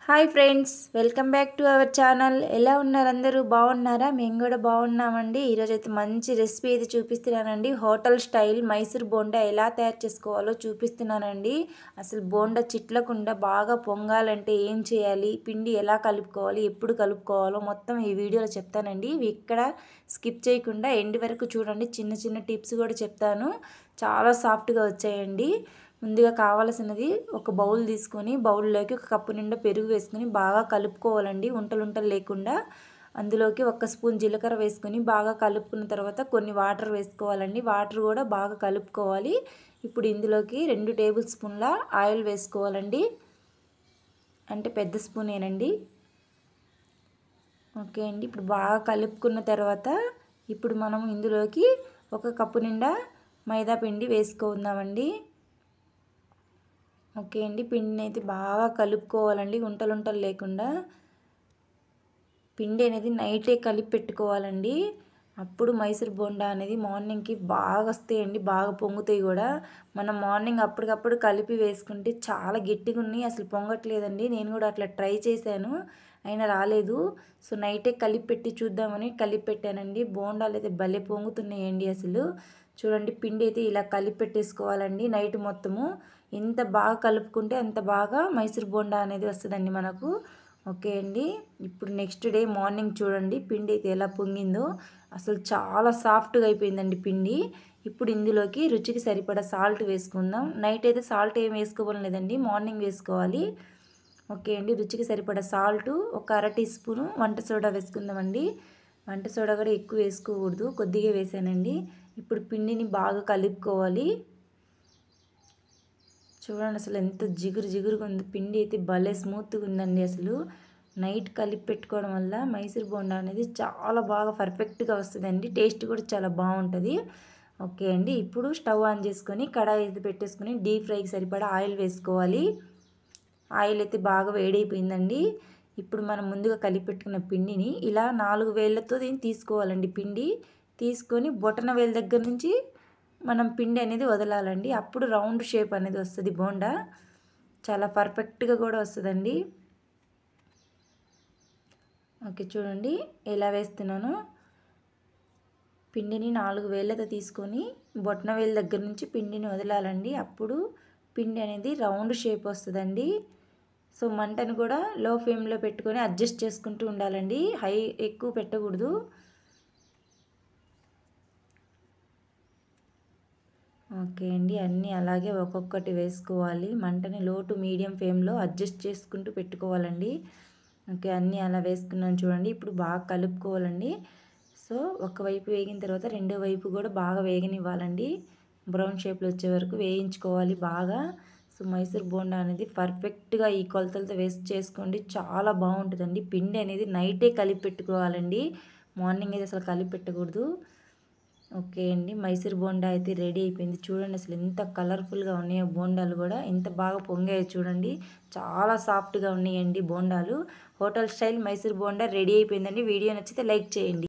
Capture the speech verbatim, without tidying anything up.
Hi friends, welcome back to our channel. ఎలా ఉన్నారు అందరూ? బాగున్నారా? మేము కూడా బాగున్నామండి. ఈరోజు అయితే మంచి రెసిపీ అయితే చూపిస్తున్నానండి. హోటల్ స్టైల్ మైసూర్ బోండా ఎలా తయారు చేసుకోవాలో చూపిస్తున్నానండి. అసలు బోండా చిట్లకుండా బాగా పొంగాలంటే ఏం చేయాలి, పిండి ఎలా కలుపుకోవాలి, ఎప్పుడు కలుపుకోవాలో మొత్తం ఈ వీడియోలో చెప్తానండి. ఇవి ఇక్కడ స్కిప్ చేయకుండా ఎండ్ వరకు చూడండి. చిన్న చిన్న టిప్స్ కూడా చెప్తాను. చాలా సాఫ్ట్గా వచ్చాయండి. ముందుగా కావాల్సినది ఒక బౌల్ తీసుకొని బౌల్లోకి ఒక కప్పు నిండా పెరుగు వేసుకొని బాగా కలుపుకోవాలండి, ఉంటలు ఉంటలు లేకుండా. అందులోకి ఒక స్పూన్ జీలకర్ర వేసుకొని బాగా కలుపుకున్న తర్వాత కొన్ని వాటర్ వేసుకోవాలండి. వాటర్ కూడా బాగా కలుపుకోవాలి. ఇప్పుడు ఇందులోకి రెండు టేబుల్ స్పూన్ల ఆయిల్ వేసుకోవాలండి, అంటే పెద్ద స్పూనేనండి. ఓకే అండి, ఇప్పుడు బాగా కలుపుకున్న తర్వాత ఇప్పుడు మనం ఇందులోకి ఒక కప్పు నిండా మైదా పిండి వేసుకుందామండి. ఓకే అండి, పిండిని అయితే బాగా కలుపుకోవాలండి, ఉంటలు ఉంటలు లేకుండా. పిండి అనేది నైటే కలిపి పెట్టుకోవాలండి. అప్పుడు మైసూర్ బోండా అనేది మార్నింగ్కి బాగా వస్తాయండి, బాగా పొంగుతాయి కూడా. మనం మార్నింగ్ అప్పటికప్పుడు కలిపి వేసుకుంటే చాలా గట్టిగా ఉన్నాయి, అసలు పొంగట్లేదండి. నేను కూడా అట్లా ట్రై చేశాను, అయినా రాలేదు. సో నైటే కలిపి పెట్టి చూద్దామని కలిపి పెట్టానండి. బోండాలు అయితే భలే పొంగుతున్నాయండి. అసలు చూడండి, పిండి అయితే ఇలా కలిపి పెట్టేసుకోవాలండి నైట్ మొత్తము. ఎంత బాగా కలుపుకుంటే అంత బాగా మైసూర్ బోండా అనేది వస్తుందండి మనకు. ఓకే అండి, ఇప్పుడు నెక్స్ట్ డే మార్నింగ్ చూడండి పిండి అయితే ఎలా పొంగిందో. అసలు చాలా సాఫ్ట్గా అయిపోయిందండి పిండి. ఇప్పుడు ఇందులోకి రుచికి సరిపడా సాల్ట్ వేసుకుందాం. నైట్ అయితే సాల్ట్ ఏం వేసుకోవాలి లేదండి, మార్నింగ్ వేసుకోవాలి. ఓకే అండి, రుచికి సరిపడా సాల్ట్, ఒక అర టీ స్పూను వంట సోడా వేసుకుందామండి. వంట సోడా కూడా ఎక్కువ వేసుకోకూడదు, కొద్దిగా వేసానండి. ఇప్పుడు పిండిని బాగా కలుపుకోవాలి. చూడండి అసలు ఎంత జిగురు జిగురుగా ఉంది పిండి, అయితే భలే స్మూత్గా ఉందండి. అసలు నైట్ కలిపి పెట్టుకోవడం వల్ల మైసూర్ బోండా అనేది చాలా బాగా పర్ఫెక్ట్గా వస్తుందండి. టేస్ట్ కూడా చాలా బాగుంటుంది. ఓకే అండి, ఇప్పుడు స్టవ్ ఆన్ చేసుకొని కడాయి అయితే పెట్టేసుకొని డీప్ ఫ్రైకి సరిపడా ఆయిల్ వేసుకోవాలి. ఆయిల్ అయితే బాగా వేడైపోయిందండి. ఇప్పుడు మనం ముందుగా కలిపి పెట్టుకున్న పిండిని ఇలా నాలుగు వేళ్ళతో దీన్ని తీసుకోవాలండి. పిండి తీసుకొని బొటన వేల దగ్గర నుంచి మనం పిండి అనేది వదలాలండి. అప్పుడు రౌండ్ షేప్ అనేది వస్తుంది బోండా, చాలా పర్ఫెక్ట్గా కూడా వస్తుందండి. ఓకే చూడండి ఎలా వేస్తున్నాను. పిండిని నాలుగు వేళ్ళతో తీసుకొని బొటన వేల దగ్గర నుంచి పిండిని వదలాలండి. అప్పుడు పిండి అనేది రౌండ్ షేప్ వస్తుందండి. సో మంటను కూడా లో ఫ్లేమ్లో పెట్టుకొని అడ్జస్ట్ చేసుకుంటూ ఉండాలండి, హై ఎక్కువ పెట్టకూడదు. ఓకే అండి, అన్నీ అలాగే ఒక్కొక్కటి వేసుకోవాలి. మంటని లో టు మీడియం ఫ్లేమ్లో అడ్జస్ట్ చేసుకుంటూ పెట్టుకోవాలండి. ఓకే, అన్నీ అలా వేసుకున్నాను చూడండి. ఇప్పుడు బాగా కలుపుకోవాలండి. సో ఒకవైపు వేగిన తర్వాత రెండో వైపు కూడా బాగా వేగనివ్వాలండి. బ్రౌన్ షేప్లో వచ్చే వరకు వేయించుకోవాలి బాగా. సో మైసూర్ బోండా అనేది పర్ఫెక్ట్గా ఈ కొలతలతో వేసి చేసుకోండి, చాలా బాగుంటుందండి. పిండి అనేది నైటే కలిపి పెట్టుకోవాలండి, మార్నింగ్ అయితే అసలు కలిపి పెట్టకూడదు. ఓకే అండి, మైసూర్ బోండా అయితే రెడీ అయిపోయింది. చూడండి అసలు ఎంత కలర్ఫుల్గా ఉన్నాయో బోండాలు కూడా, ఎంత బాగా పొంగాయో చూడండి. చాలా సాఫ్ట్గా ఉన్నాయండి బోండాలు. Hotel style Mysore bonda ready అయిపోయిందండి. వీడియో నచ్చితే లైక్ చేయండి.